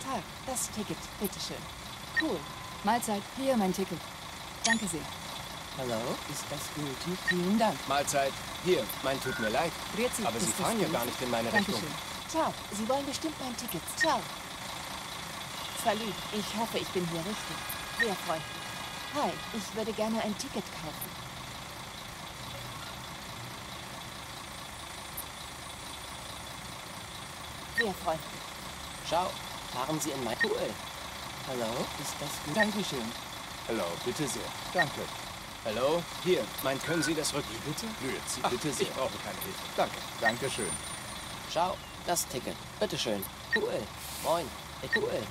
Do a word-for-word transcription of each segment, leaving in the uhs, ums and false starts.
Tag, das Ticket, bitteschön. Cool. Mahlzeit, hier mein Ticket. Danke sehr. Hallo, ist das gültig? Vielen Dank. Mahlzeit, hier, mein tut mir leid. Grüezi, Aber Sie ist das fahren ja gültig? gar nicht in meine Dankeschön. Richtung. Ciao, Sie wollen bestimmt mein Ticket. Ciao. Salut, ich hoffe, ich bin hier richtig. Sehr freundlich. Hi, ich würde gerne ein Ticket kaufen. Sehr freundlich. Schau, fahren Sie in mein... Cool. Hallo, ist das gut? Dankeschön. Hallo, bitte sehr. Danke. Hallo, hier, mein, können Sie das rücken? Bitte? Grüezi, Ach, bitte sehr. ich brauche keine Hilfe. Danke. Dankeschön. Schau, das Ticket. Bitteschön. Cool. Moin. Cool.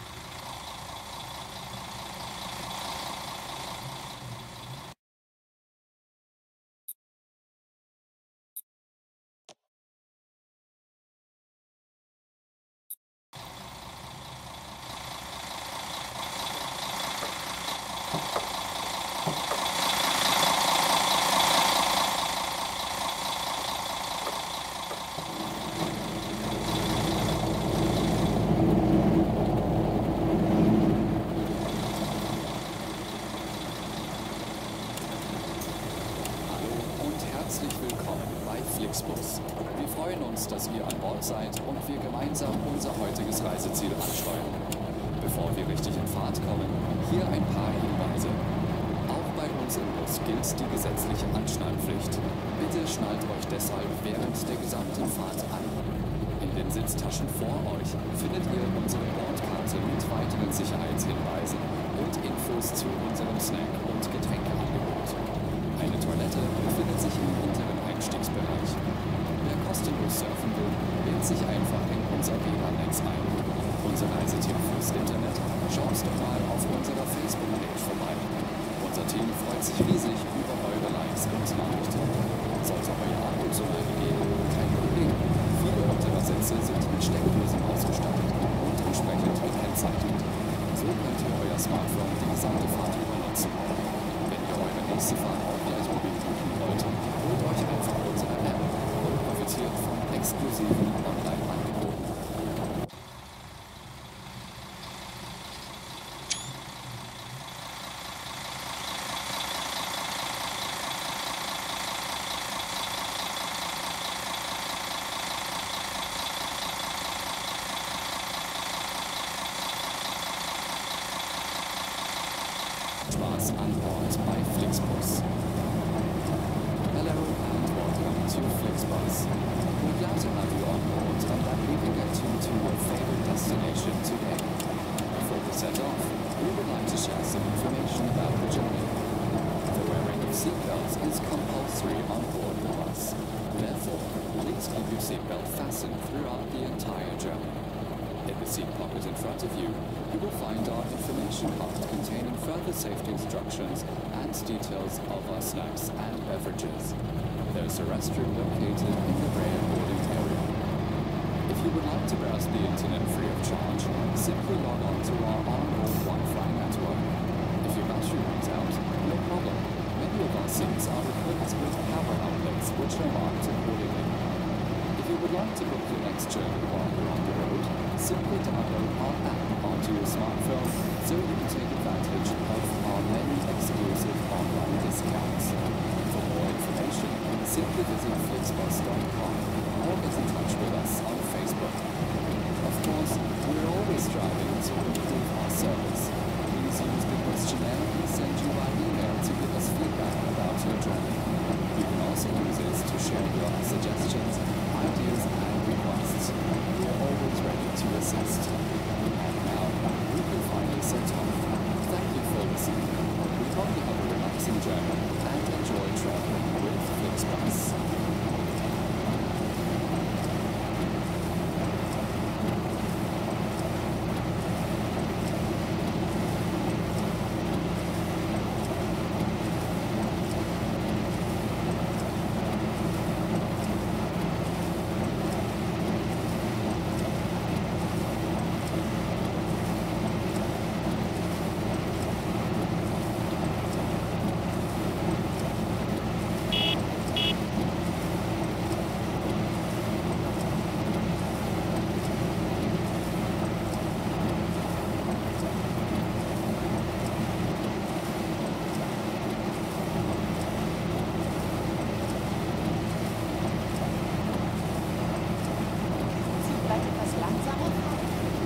Herzlich willkommen bei Flixbus. Wir freuen uns, dass ihr an Bord seid und wir gemeinsam unser heutiges Reiseziel ansteuern. Bevor wir richtig in Fahrt kommen, hier ein paar Hinweise. Auch bei uns im Bus gilt die gesetzliche Anschnallpflicht. Bitte schnallt euch deshalb während der gesamten Fahrt an. In den Sitztaschen vor euch findet ihr unsere Bordkarte mit weiteren Sicherheitshinweisen und Infos zu unserem Snack- und Getränkeangebot. Eine Toilette befindet sich im hinteren Einstiegsbereich. Wer kostenlos surfen will, wählt sich einfach in unser W L A N-Netz ein. Unser Reisetipp fürs Internet, schaut doch mal auf unserer Facebook-Page vorbei. Unser Team freut sich riesig über eure Likes und Nachrichten. Sollte euer Akku zu lange gehen, kein Problem. Viele unserer Sitze sind mit Steckdosen ausgestattet und entsprechend gekennzeichnet. So könnt ihr euer Smartphone die gesamte Fahrt über nutzen. Wenn ihr eure nächste Fahrt auch gleich mobil buchen wollt, holt euch einfach unsere App und profitiert von exklusiven Online-Angeboten. Spaß an Bord bei Flixbus. Hello and welcome to Flixbus. We're glad to have you on board and that we can get you to your favorite destination today. Before we set off, we would like to share some information about the journey. The wearing of seatbelts is compulsory on board the bus. Therefore, please keep your seatbelt fastened throughout the entire journey. In the seat pocket in front of you, you will find our information card containing further safety instructions and details of our snacks and beverages. There is a restroom located in the rear boarding area. If you would like to browse the internet free of charge, simply log on to our onboard Wi-Fi network. If your battery runs out, no problem. Many of our seats are equipped with power outlets which are marked accordingly. If you would like to book your next journey while you're on the road, simply download our app onto your smartphone so you can take advantage of our many exclusive online discounts. For more information, simply visit flixbus dot com or get in touch with us on Facebook. Of course, we're always striving to improve our service. Please use the questionnaire we send you by email to give us feedback about your journey. You can also use it to share your suggestions, ideas, and requests. We are always ready to assist. And now, we can finally set off. Thank you for listening. We hope you have a relaxing journey and enjoy traveling with Flixbus. langsamer fahren?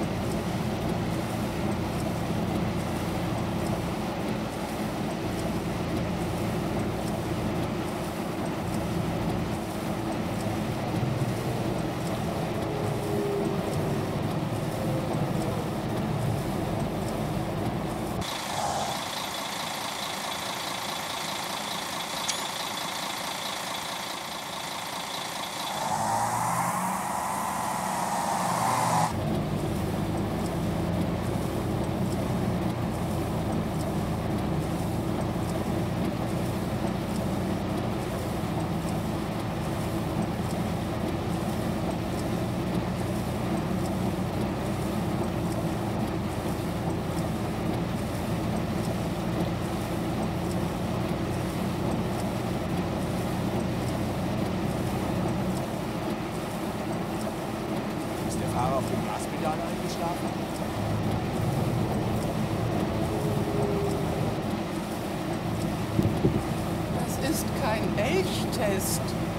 Fahrer auf dem Gaspedal eingeschlafen? Das ist kein Elchtest.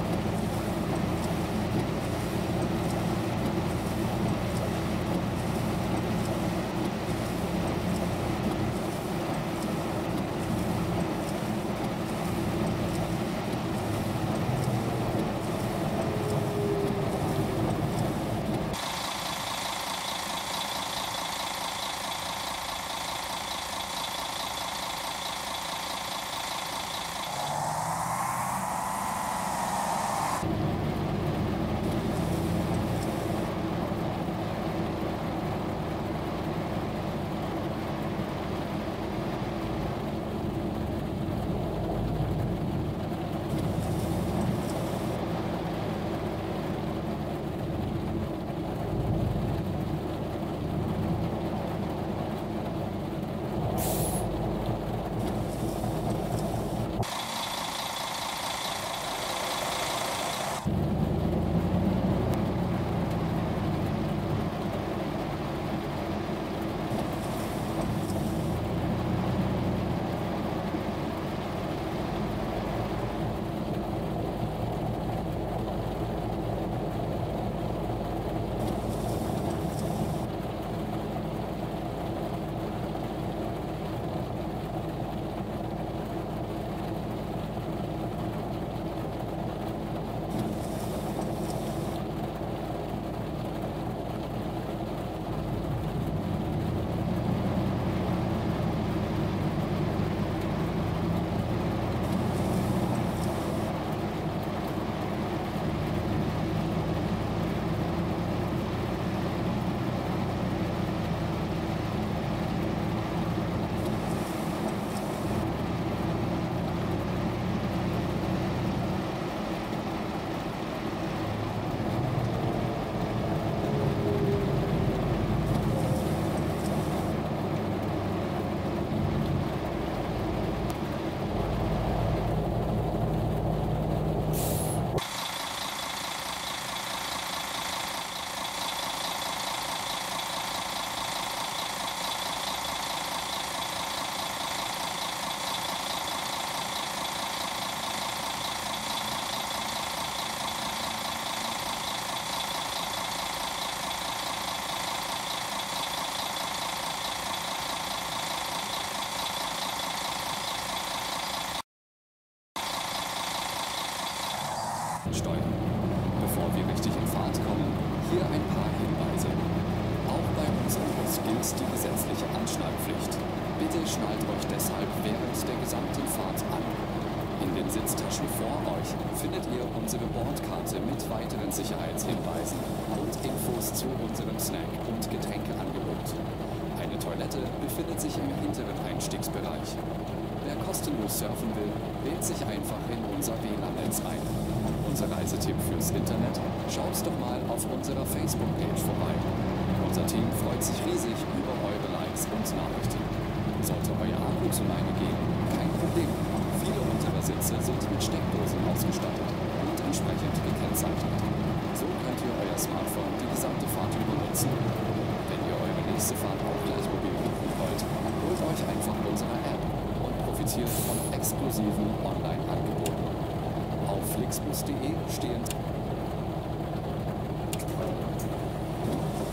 Steuern. Bevor wir richtig in Fahrt kommen, hier ein paar Hinweise. Auch bei unserem Bus gilt die gesetzliche Anschnallpflicht. Bitte schnallt euch deshalb während der gesamten Fahrt an. In den Sitztaschen vor euch findet ihr unsere Bordkarte mit weiteren Sicherheitshinweisen und Infos zu unserem Snack- und Getränkeangebot. Eine Toilette befindet sich im hinteren Einstiegsbereich. Wer kostenlos surfen will, wählt sich einfach in unser W L A N-Netz ein. Unser Reisetipp fürs Internet? Schaut doch mal auf unserer Facebook-Page vorbei. Unser Team freut sich riesig über eure Likes und Nachrichten. Sollte euer Akku zu Neige gehen, kein Problem. Viele unserer Sitze sind mit Steckdosen ausgestattet und entsprechend gekennzeichnet. So könnt ihr euer Smartphone die gesamte Fahrt über nutzen. Wenn ihr eure nächste Fahrt auch gleich mobil buchen wollt, holt euch einfach unsere App und profitiert von exklusiven Online-Angeboten. Auf flixbus punkt de stehen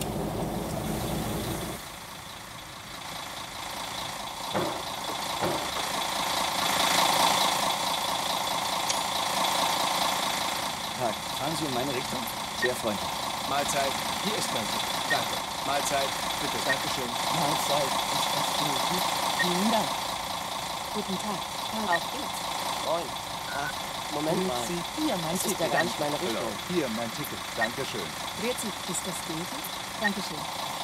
Sie in meine Richtung? Sehr freundlich. Mahlzeit. Hier ist mein Ticket. Danke. Mahlzeit. Bitte. Dankeschön. Mahlzeit. Ist das gut? Vielen Dank. Guten Tag. Auf geht's. Moin. Ach, Moment mal. Hier, mein Das ist ja Ticket. gar nicht meine Hallo. Richtung. Hier mein Ticket. Dankeschön. Grüezi, ist das gültig? Dankeschön.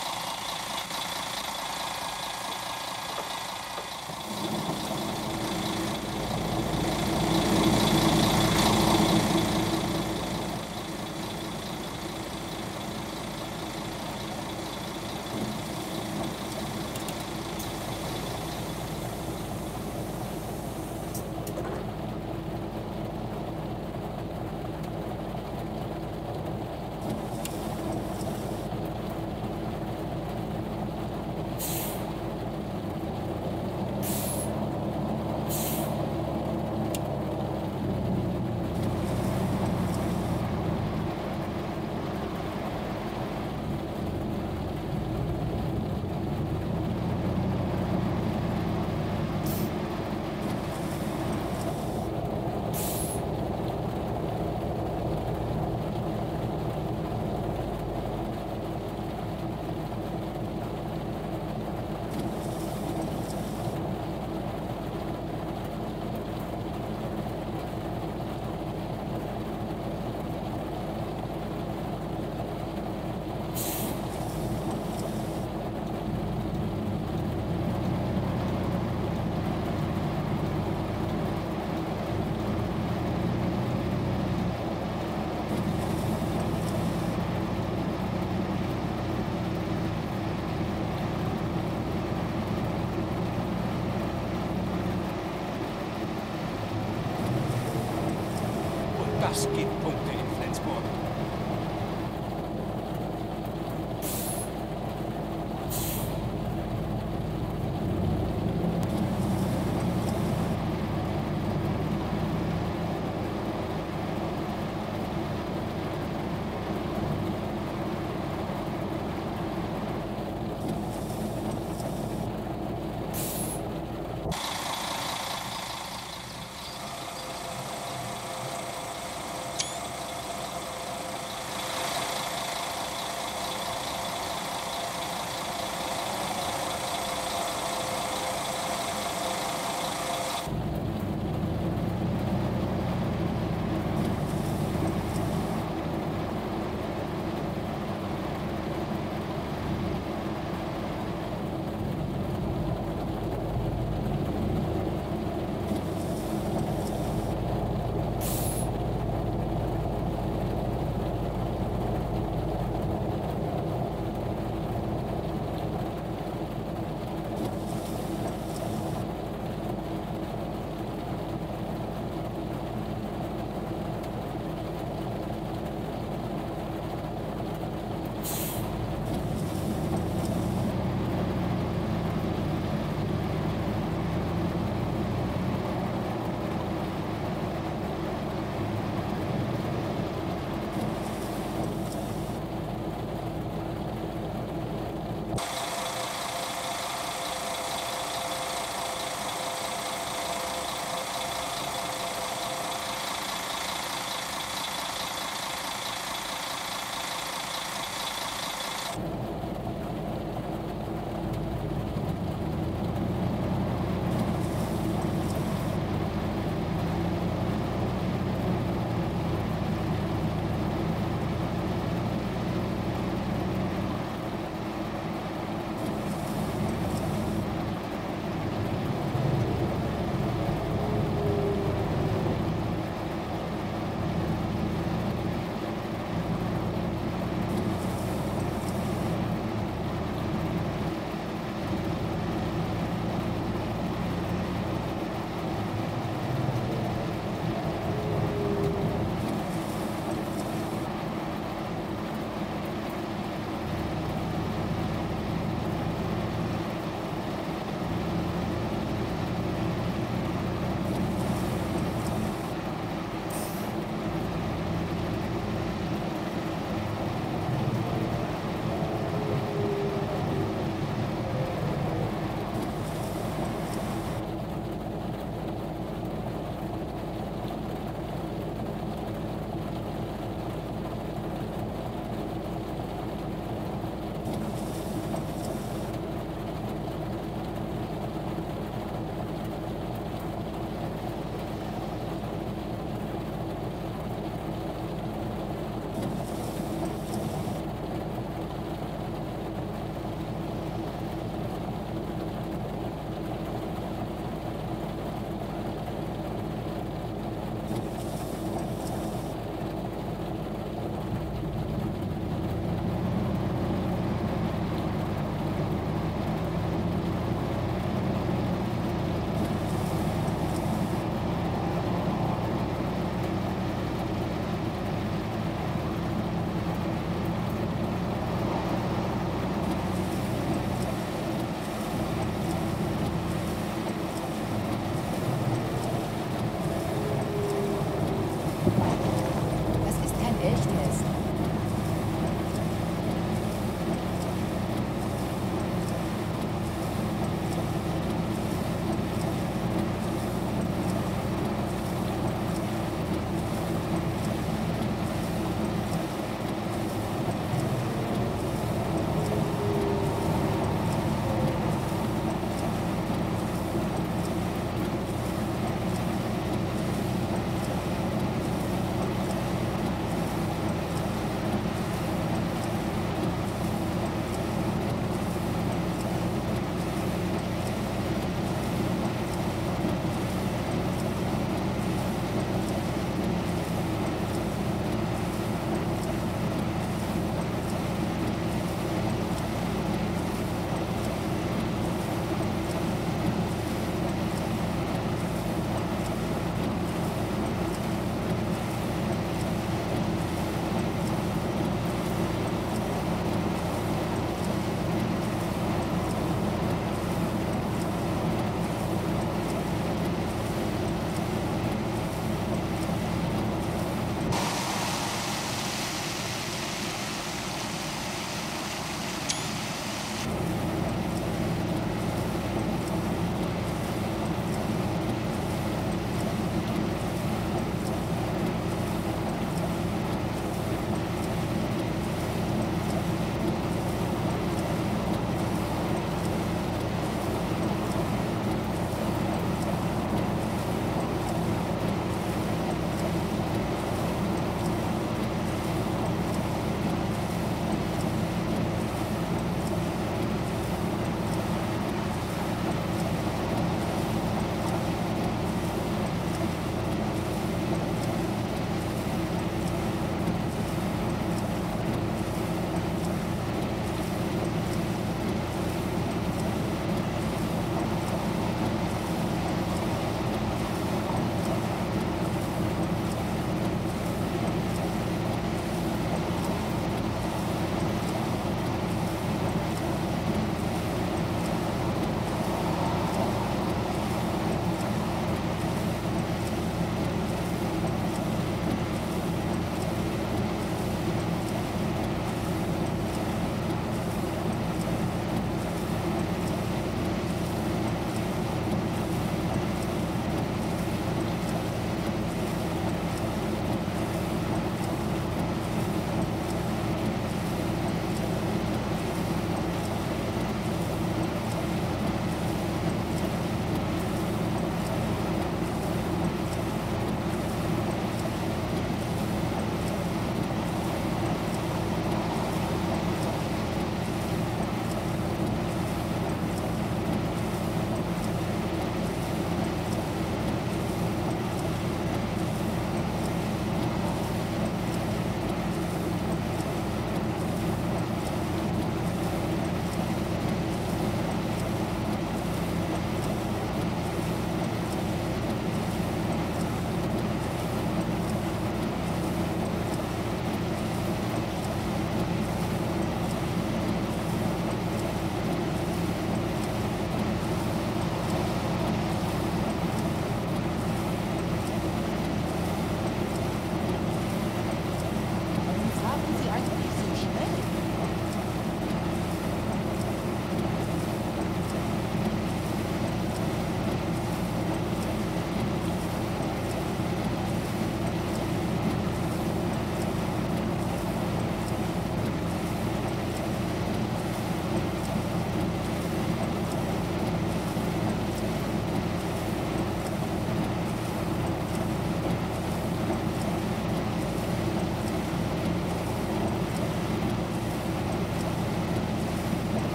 Das gibt Punkte in Flensburg.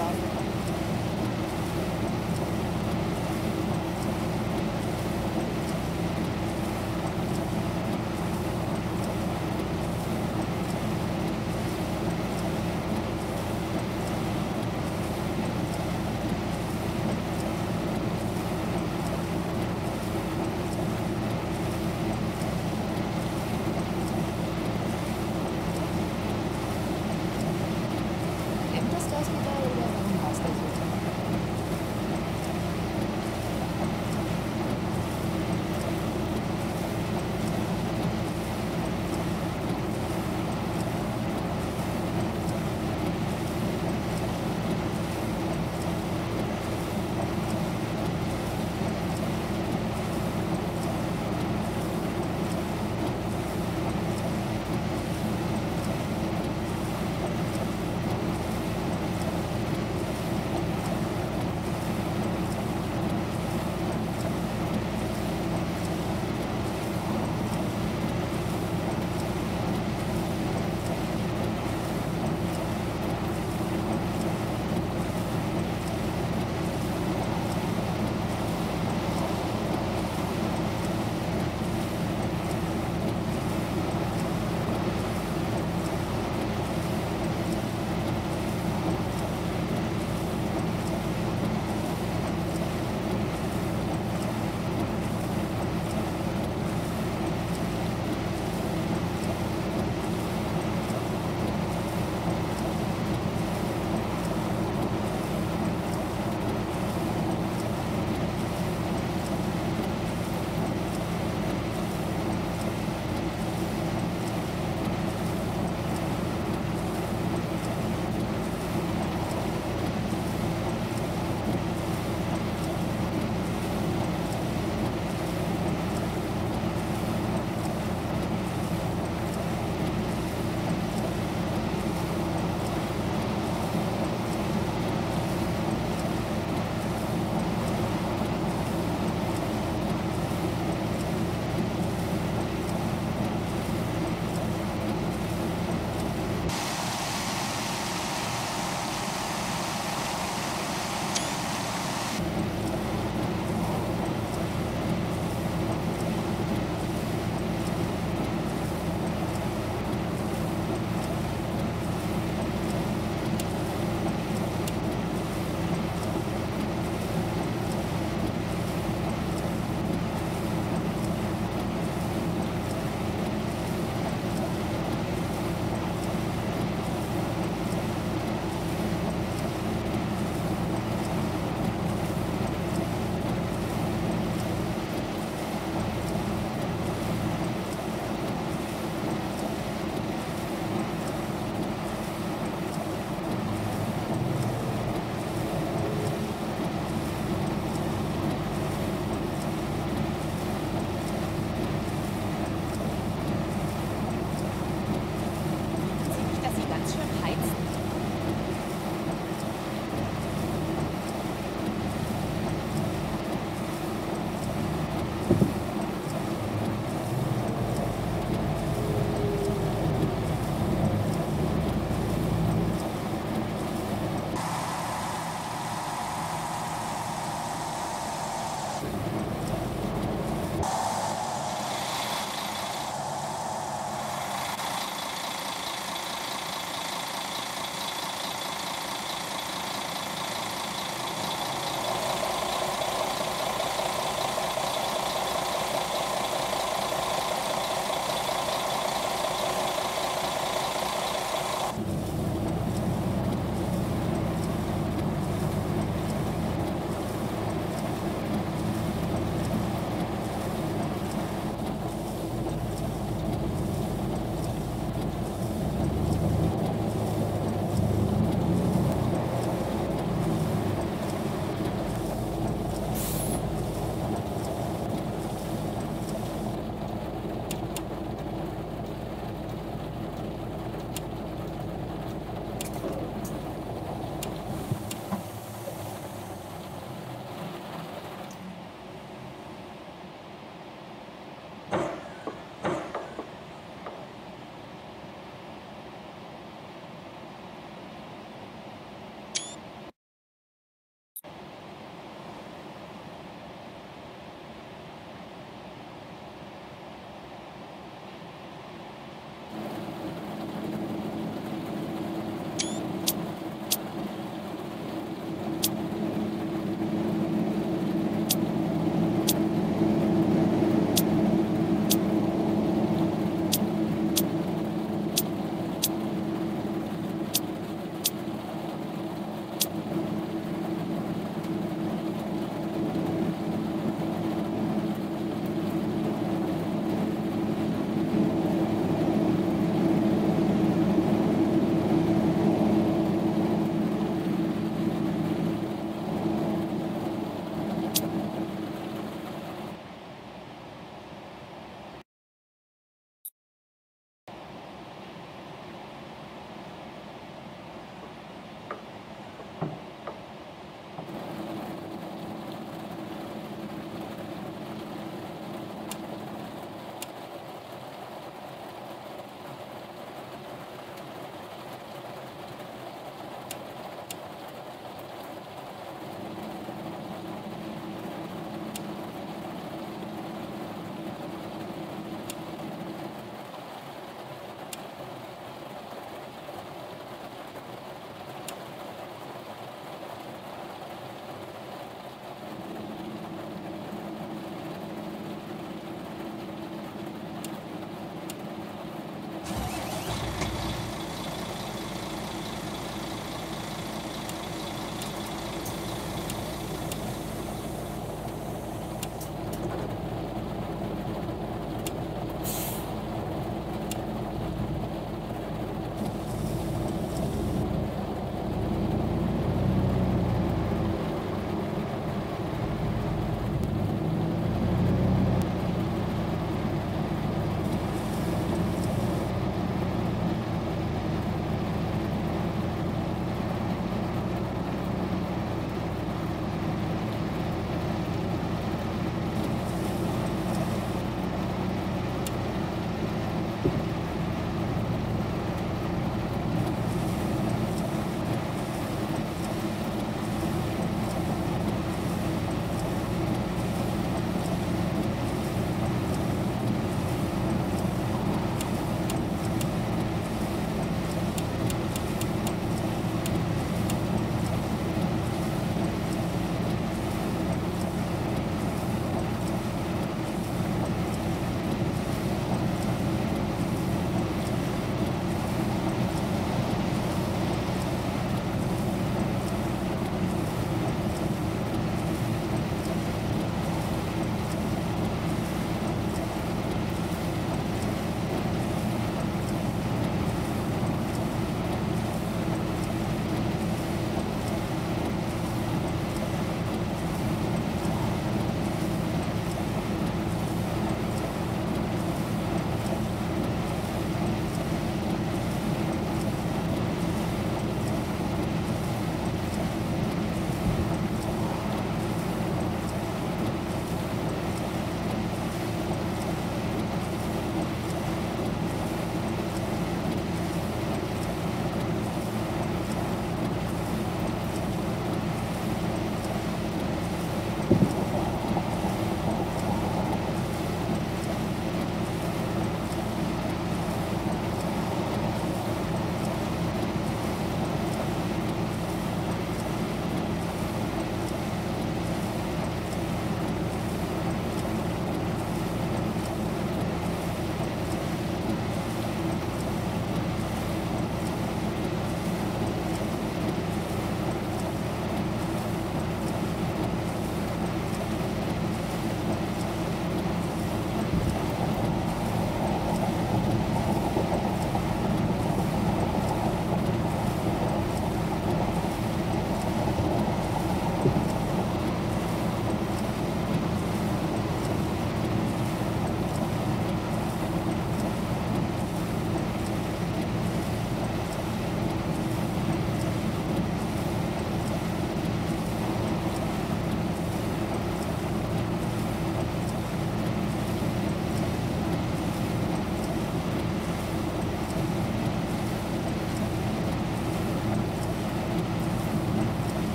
Straße. Gibt es das überall oder warum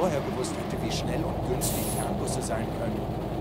vorher gewusst hätte, wie schnell und günstig Fernbusse sein können,